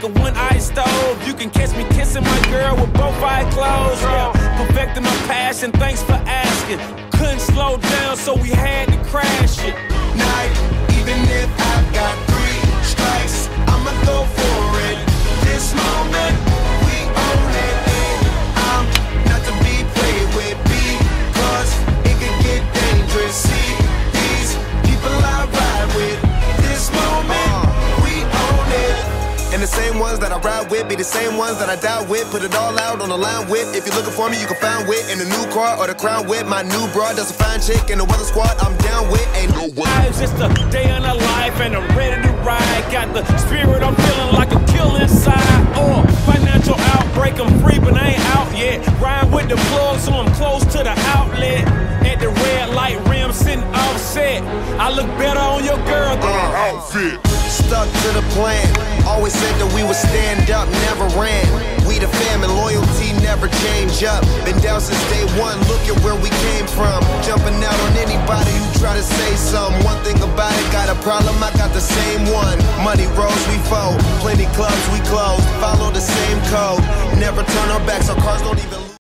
like a one-eye stove. You can catch me kissing my girl with both eyes closed. Yeah, perfecting my passion, thanks for asking. Couldn't slow down, so we had to crash it. Night, even if I've got 3 strikes, I'ma go for it. This moment, we own it. And I'm not to be played with, because it could get dangerous. See, these people I ride with. This moment, we own it. And the same ones that I ride with be the same ones that I die with. Put it all out on the line with. If you're looking for me, you can find wit in the new car or the crown with. My new broad does a fine chick in the weather squad. I'm down with. Ain't no way. It's just a day in a life and I'm ready to ride. Got the spirit, I'm feeling like a kill inside. Or financial outbreak, I'm free but I ain't out yet. Ride with the plug so I'm close to the outlet. At the red light rim sitting offset. I look better on your girl than an outfit. Stuck to the plan. Always said that we would stand up, never ran. We the fam and loyalty never change up. Been down since day one, look at where we came from. Jumping out on anybody who try to say something. One thing about it, got a problem, I got the same one. Money rolls, we fold. Plenty clubs, we close. Follow the same code. Never turn our backs, our cars don't even